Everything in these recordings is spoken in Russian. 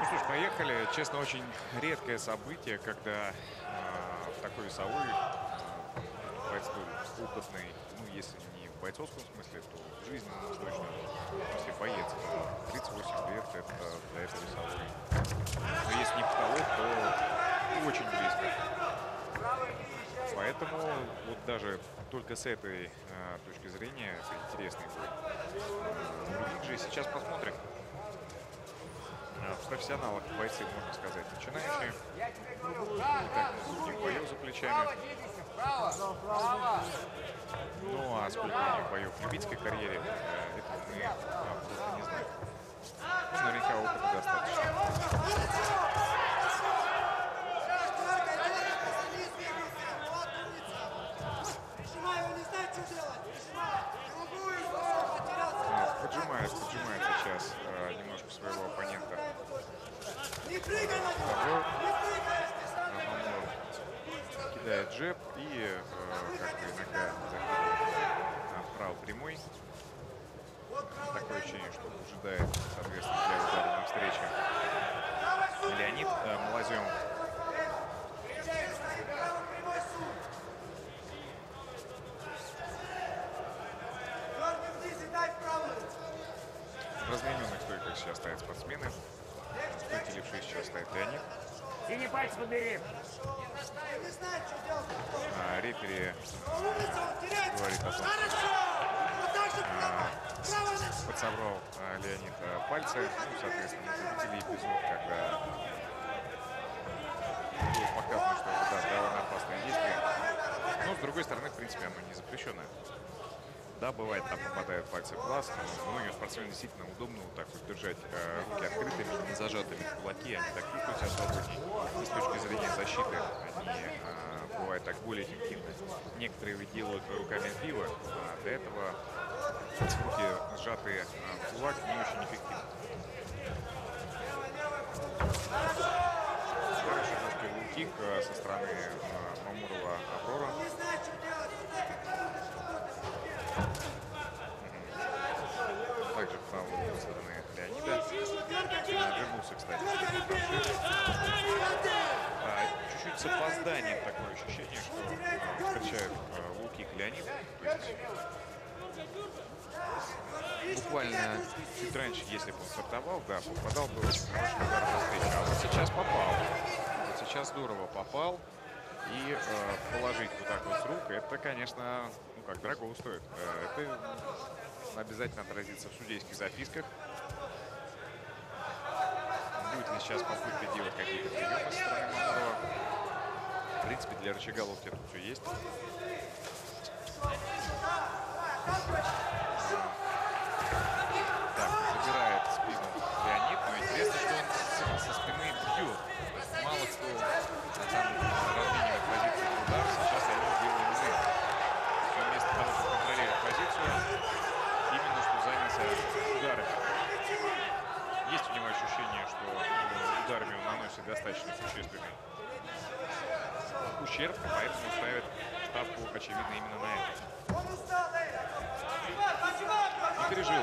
Ну что ж, поехали. Честно, очень редкое событие, когда в такой весовой бойец столь опытный, ну, если не в бойцовском смысле, то в жизненном точно, в смысле боец. 38 лет — это для этого весовой. Но если не потолок, то очень близко. Поэтому вот даже только с этой точки зрения это интересный бой. В других же сейчас посмотрим. В профессионалах бойцы, можно сказать, начинающие. Не так много у них боев за плечами. Ну а сколько у них боев в любительской карьере, это мы просто не знаем. Ну, наверняка опыта достаточно. Поджимает сейчас немножко своего оппонента. Кидает джеб и как бы иногда закидывает вправо прямой. Такое ощущение, что ожидает, соответственно, для удара на встрече Леонид Малоземов. В размененных стойках сейчас стоят спортсмены. Стойки левши сейчас стоит Леонид. Синий пальцы подбери. Рефери говорит о том, что подсобрал Леонид пальцы. Ну, соответственно, мы заметили эпизод, когда было показано, что это довольно опасное действие. Но, с другой стороны, в принципе, оно не запрещенное. Да, бывает, там попадают пальцы в глаз, но многим спортсменам действительно удобно вот так вот держать руки открытыми, не зажатыми в кулаки, они так чувствуют себя свободнее. И с точки зрения защиты они бывают так более эффективны. Некоторые делают руками пива, а для этого руки, сжатые в кулак, не очень эффективны. Хороший жесткий лоу-кик со стороны Мамурова Аврора. Также правой стороны Леонида. Вернулся, кстати. Чуть-чуть с опозданием такое ощущение, что встречает лоу-кик Леонид. Буквально чуть раньше, если бы он стартовал, да, попадал бы очень хороший удар на встречу. А вот сейчас попал. Вот сейчас здорово попал. И положить вот так вот с рук, это, конечно, ну как, дорого стоит. Это обязательно отразится в судейских записках. Будет ли сейчас попытка делать какие-то приемы со стороны Мамурова? В принципе, для рычага локтя тут все есть. Так, забирает спину Леонид, но интересно, что он со спины бьет. Мало кто там разменивает позицию на удар, сейчас Леонид делает именно. Он вместо того, чтобы контролировать позицию, именно что занялся ударами. Есть у него ощущение, что ударами он наносит достаточно существенный ущерб, поэтому ставит ставку, очевидно, именно на это. Не пережил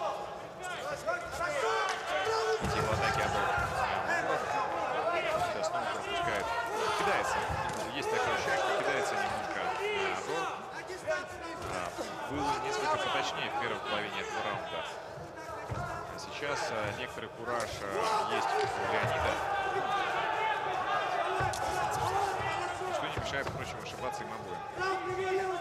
силу атаки обоих. Сейчас снова пропускает. Кидается. Есть такое ощущение, что кидается немножко Аврор. Было несколько поточнее в первой половине этого раунда. Сейчас некоторый кураж есть у Леонида. Что не мешает, впрочем, ошибаться им обоим.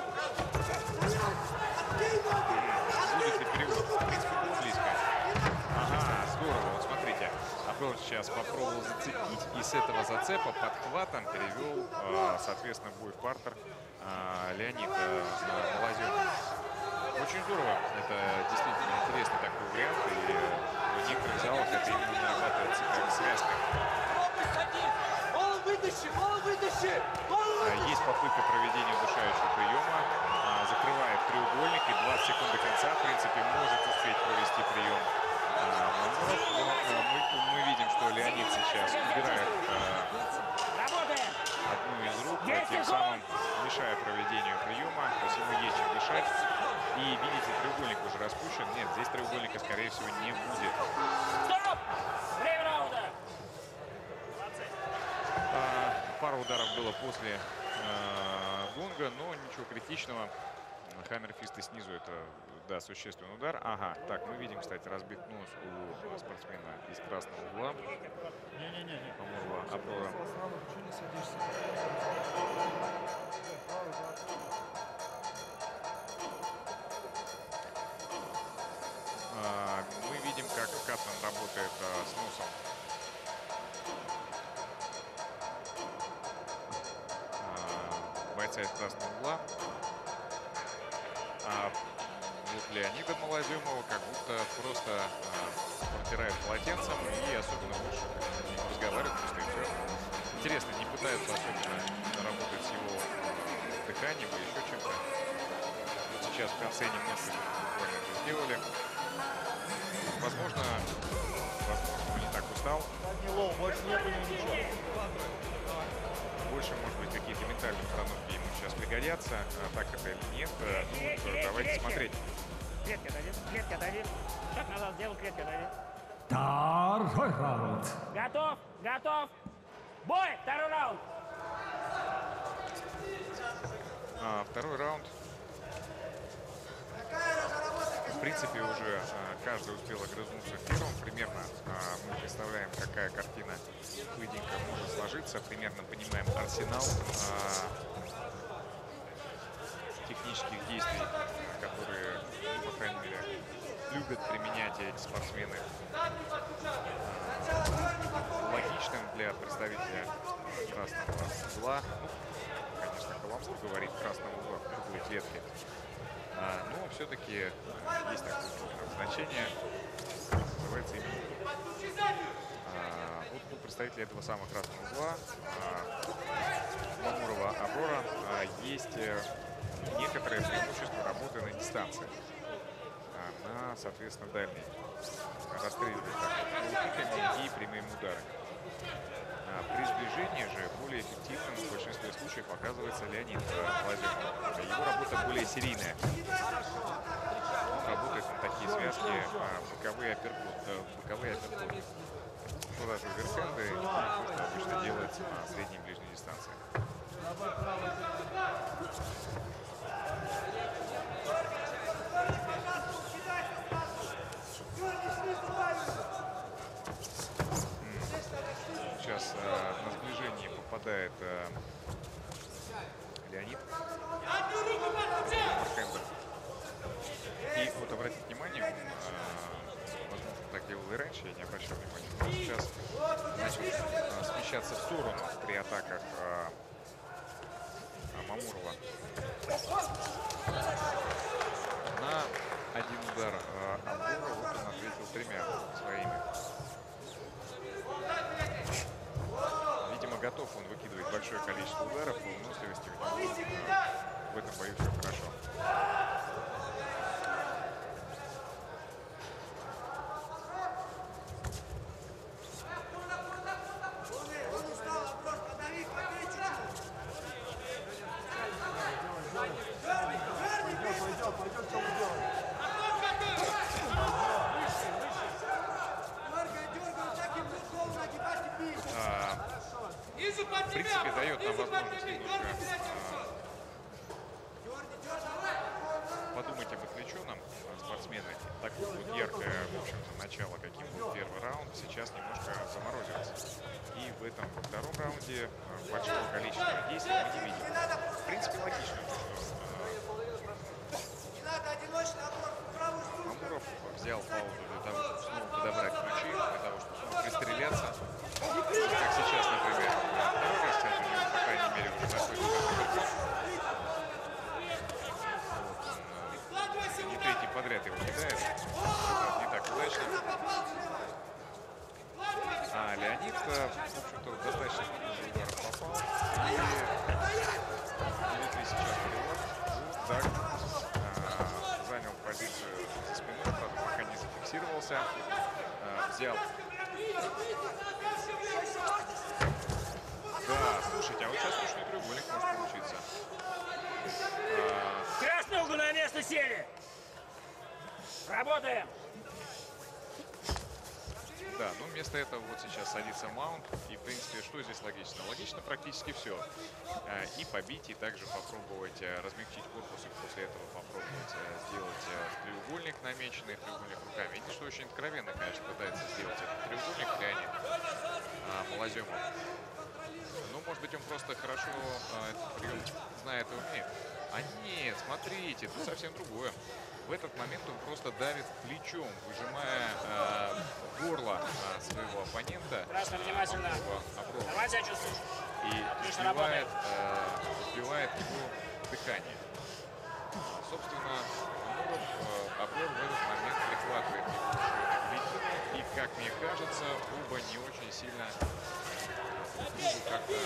Будет ли перевод? В принципе, было близко. Ага, здорово. Вот смотрите. Аврор сейчас попробовал зацепить. И с этого зацепа подхватом перевел, соответственно, бой в партер Леонид Малоземов. Очень здорово. Это действительно интересный такой вариант. И в некоторых залах это именно нарабатывается как связка. Есть попытка проведения удушающего приема. Закрывает треугольник. И 20 секунд до конца, в принципе, может успеть провести прием Мамуров. Но мы видим, что Леонид сейчас убирает одну из рук, тем самым мешая проведению приема. То есть ему есть чем дышать. И видите, треугольник уже распущен. Нет, здесь треугольника, скорее всего, не будет. Стоп! Время раунда! было после гонга, но ничего критичного. Хаммерфисты снизу — это, да, существенный удар. Ага, так, мы видим, кстати, разбит нос у спортсмена из красного угла. Не-не-не. Мамурова Аврора. Мы видим, как Катлан работает с носом бойца из красного угла. А вот Леонида Малоземова как будто просто протирает полотенцем и особенно больше не разговаривает, просто и все. Интересно, не пытаются особенно работать с его дыханием или еще чем-то. Вот сейчас в конце немножко буквально это сделали. Возможно, он не так устал. Больше нет у него ничего. Больше, может быть, какие-то ментальные установки ему сейчас пригодятся. Так это или нет. Ну, вот, давайте смотреть. Клетка давит, клетка давит. Шаг назад сделал, клетка давит. Второй раунд. Готов, готов. Бой, второй раунд. Второй раунд. В принципе, уже каждый успел огрызнуться в первом. Примерно мы представляем, какая картина поединка может сложиться. Примерно понимаем арсенал технических действий, которые, ну, по крайней мере, любят применять эти спортсмены. Логичным для представителя красного угла. Ну, конечно, Коломск говорит красного угла в круглой клетке. Но все-таки есть такое значение, называется именно. Вот у представителя этого самого красного угла, Мамурова Аврора, есть некоторое преимущество работы на дистанции, на, соответственно, дальней, расстреливать полукиками и прямыми ударами. При сближении же более эффективным в большинстве случаев оказывается Леонид Малоземов. Его работа более серийная. Он работает на такие связки, боковые апперкоты. Туда же оверхенды, и то, что обычно делается на средней и ближней дистанции. Сейчас на сближение попадает Леонид. И вот обратите внимание, возможно, так делал и раньше, я не обращал внимания, но сейчас начал смещаться в сторону при атаках Мамурова. На один удар Аврора вот он ответил тремя своими. Видимо, готов он выкидывать большое количество ударов, по выносливости у него в этом бою все хорошо. В принципе, дает нам возможность немножко подумать об отвлеченном спортсмене. Так вот яркое, в общем-то, начало, каким был первый раунд, сейчас немножко заморозилось. И в этом втором раунде большого количества действий мы не видим. В принципе, логично, что Мамуров взял паузу для того, чтобы снова подобрать ключи, для того, чтобы снова пристреляться. Как сейчас, например, второй раз, кстати, у него, по крайней мере, уже находится. Вот, не третий подряд его кидает. Не так удачно. А Леонид, в общем-то, достаточно много ударов попал. И Дмитрий сейчас перевод. Так, занял позицию за спиной, правда, пока не зафиксировался. Взял. Да, слушайте, а вот сейчас ручной треугольник может получиться. Красный угол на место сели. Работаем. Да, но вместо этого вот сейчас садится маунт. И, в принципе, что здесь логично? Логично практически все. И побить, и также попробовать размягчить корпус, и после этого попробовать сделать треугольник, намеченный треугольник руками. Видите, что очень откровенно, конечно, пытается сделать этот треугольник Леонид Малоземов. Ну, может быть, он просто хорошо этот прием знает и умеет. А нет, смотрите, тут совсем другое. В этот момент он просто давит плечом, выжимая горло своего оппонента. Красный, внимательно. Давай себя чувствуешь. И сбивает его дыхание. Собственно, Аврор в этот момент прихватывает его шею, и, как мне кажется, оба не очень сильно как-то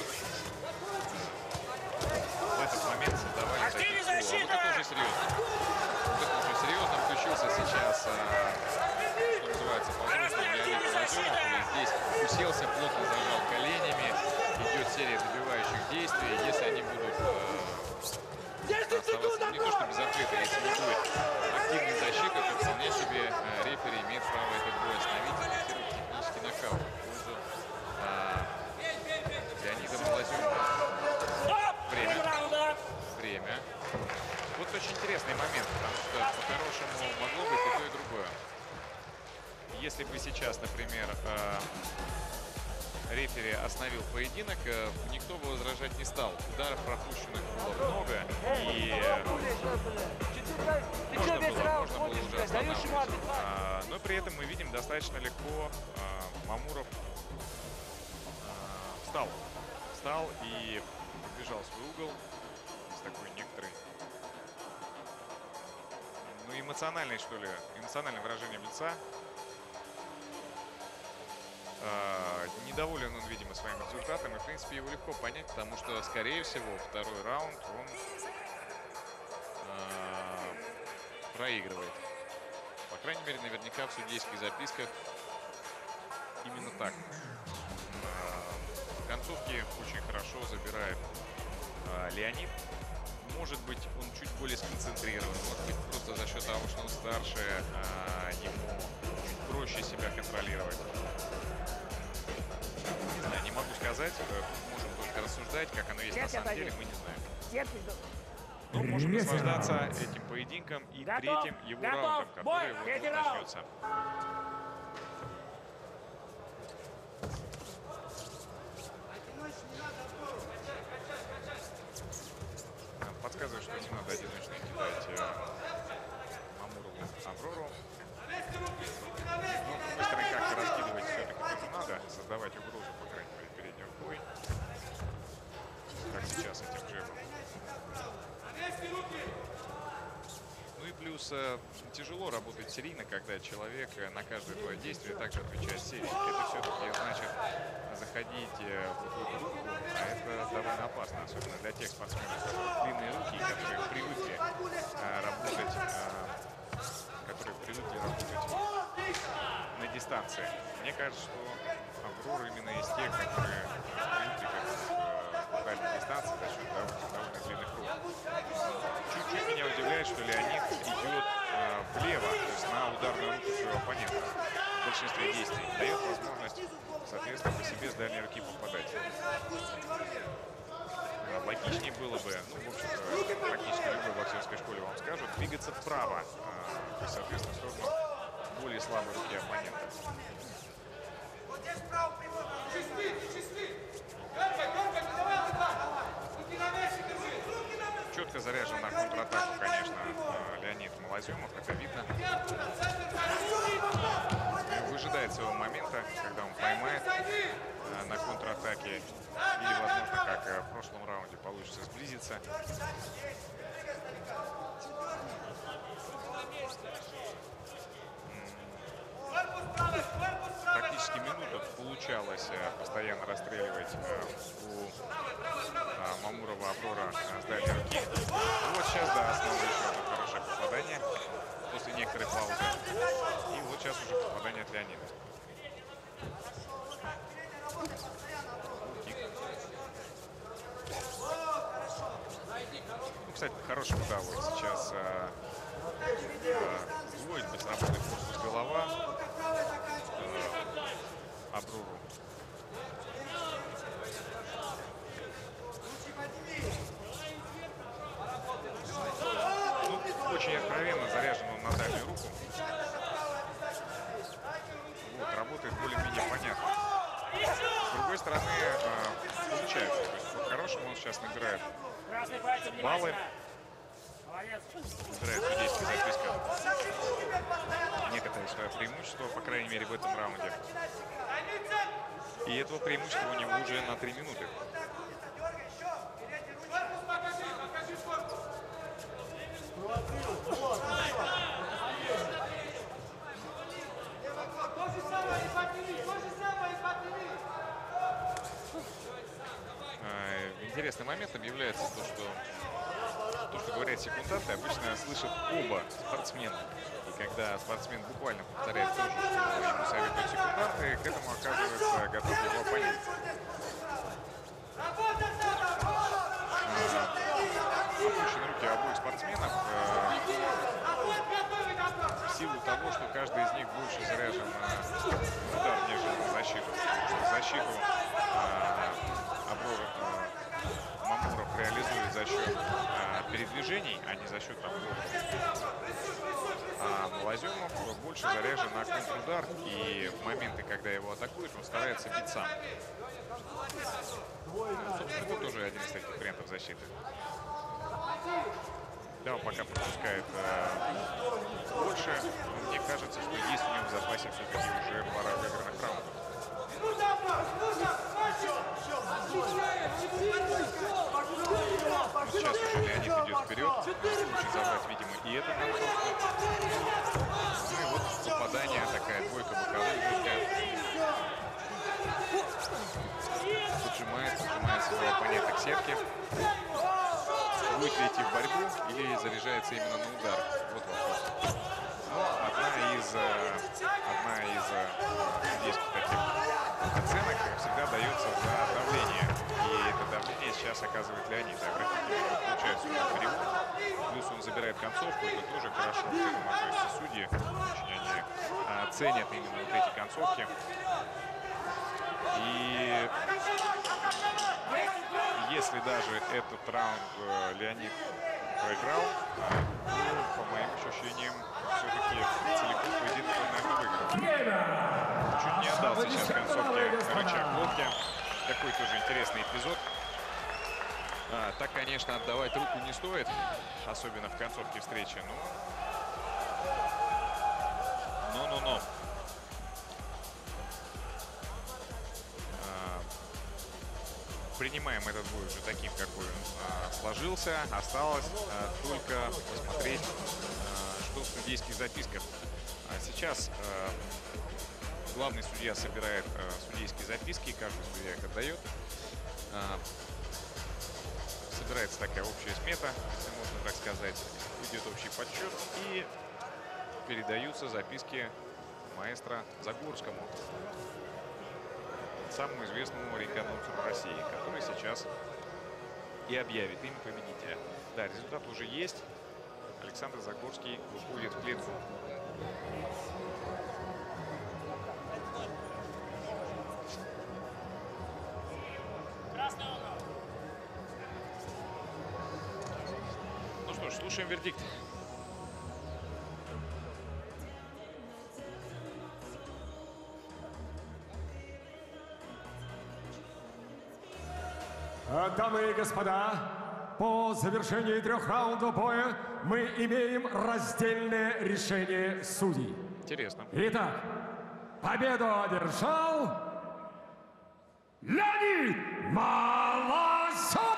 в этот момент создавали такие. Вот это уже серьезно. Вот это уже серьезно включился сейчас, что называется, по-взрослому Леонид Малоземов. Здесь уселся, плотно зажал коленями. Идет серия добивающих действий. Если они будут оставаться, не то что без ответа, если не будет активной защиты, то вполне себе рефери имеет право этот бой остановить и фиксировать технический нокаут в пользу Леонида Малоземова. Время. Вот очень интересный момент, потому что по-хорошему могло быть и то, и другое. Если бы сейчас, например, рефери остановил поединок, никто бы возражать не стал. Ударов пропущенных было много, и можно было уже останавливать. Но при этом мы видим, достаточно легко Мамуров встал и побежал в свой угол с такой некоторой, ну, эмоциональной, что ли, эмоциональным выражением лица. Недоволен он, видимо, своим результатом, и, в принципе, его легко понять, потому что, скорее всего, второй раунд он проигрывает. По крайней мере, наверняка в судейских записках именно так. В концовке очень хорошо забирает Леонид. Может быть, он чуть более сконцентрирован, может быть, просто за счет того, что он старше, ему чуть проще себя контролировать. Не знаю, не могу сказать, можем только рассуждать, как оно есть на самом деле, мы не знаем. Но можем наслаждаться этим поединком и третьим его раундом, который вот начнется. Подсказывает, что не надо одиночно кидать Мамурову Аврору. Но, с другой стороны, как-то раскидывать все-таки тоже надо, создавать угрозу, по крайней мере, перед ним в бой. Как сейчас этим джебом. Ну и плюс тяжело работать серийно, когда человек на каждое твое действие также отвечает серией. Это все-таки значит заходить в эту руку, а это довольно опасно, особенно для тех спортсменов, у которых длинные руки, которые привыкли работать на дистанции. Мне кажется, что Аврор именно из тех, которые привыкли к дальней дистанции за счет довольно длинных рук. Чуть-чуть меня удивляет, что Леонид идет влево, то есть на ударную руку своего оппонента в большинстве действий. Дает возможность, соответственно, по себе с дальней руки попадать. Логичнее было бы, ну, в общем-то, практически любой боксерской школе вам скажут, двигаться вправо, то есть, соответственно, в сторону более слабой руки оппонента. Четко заряжен на контратаку, конечно, Леонид Малоземов, это видно. Выжидает своего момента, когда он поймает на контратаке. Или, возможно, как в прошлом раунде, получится сблизиться. Практически минуту получалось постоянно расстреливать у Мамурова Аврора с дальней руки. Вот сейчас, да, снова еще одно хорошее попадание после некоторой паузы. И вот сейчас уже попадание от Леонида. Ну, кстати, по-хорошему, да, вот сейчас двоить, сработает корпус голова. работает более-менее понятно. С другой стороны, получается. То есть по-хорошему он сейчас набирает Красный пальцем баллы. внимательно. Молодец. Набирает судейская записка некоторое свое преимущество, по крайней мере, в этом раунде. И этого преимущества у него уже на 3 минуты. Интересным моментом является то, что говорят секунданты, обычно слышат оба спортсмена. И когда спортсмен буквально повторяет то, что ему советуют секунданты, к этому оказывается готов его оппонент. Опущены руки обоих спортсменов в силу того, что каждый из них больше заряжен на удар, нежели на защиту. Потому что защиту Мамуров реализует за счет передвижений, а не за счет обороны. А Малоземов больше заряжен на контрудар, и в моменты, когда его атакуют, он старается бить сам. Собственно, это тоже один из таких вариантов защиты. Да, он пока пропускает больше. Мне кажется, что есть у него в запасе все-таки уже пара выигранных раундов. Сейчас уже Леонид идет вперед. Хочет забрать, видимо, и эту концовку. Ну и вот попадание, такая двойка боковых. Поджимается своего оппонента к сетке. Будет ли идти в борьбу или заряжается именно на удар? Вот вопрос. Но одна из судейских таких оценок всегда дается за давление. И это давление сейчас оказывает Леонид. Обратите внимание, получается у него перевод. Плюс он забирает концовку. Это тоже хорошо к этому относятся судьи. Очень они ценят именно вот эти концовки. И если даже этот раунд Леонид проиграл, то, по моим ощущениям, все-таки целиком поединок он, наверное, выиграл. Чуть не отдал сейчас концовке рычаг локтя. Такой тоже интересный эпизод. Так, конечно, отдавать руку не стоит, особенно в концовке встречи. Но. Принимаем этот бой уже таким, какой он сложился. Осталось только посмотреть, что в судейских записках. Сейчас главный судья собирает судейские записки, каждый судья их отдает. Собирается такая общая смета, если можно так сказать. Идет общий подсчет и передаются записки маэстро Загорскому, самому известному ринганонсеру России, который сейчас и объявит имя победителя. Да, результат уже есть. Александр Загорский выходит в клетку. Ну что ж, слушаем вердикт. Дамы и господа, по завершении 3 раундов боя мы имеем раздельное решение судей. Интересно. Итак, победу одержал Леонид Малоземов!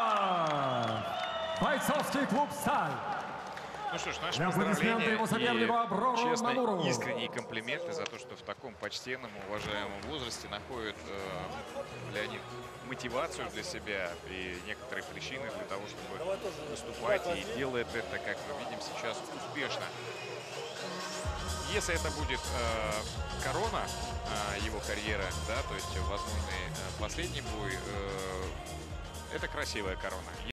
Бойцовский клуб «Сталь». Ну что ж, наши Аплодисменты его сопернику Аброру поздравления и, честно, Мамурову. искренние комплименты за то, что в таком почтенном, уважаемом возрасте находит Леонид мотивацию для себя и некоторые причины для того, чтобы выступать, и делает это, как мы видим сейчас, успешно. Если это будет корона его карьеры, да, то есть возможный последний бой, это красивая корона.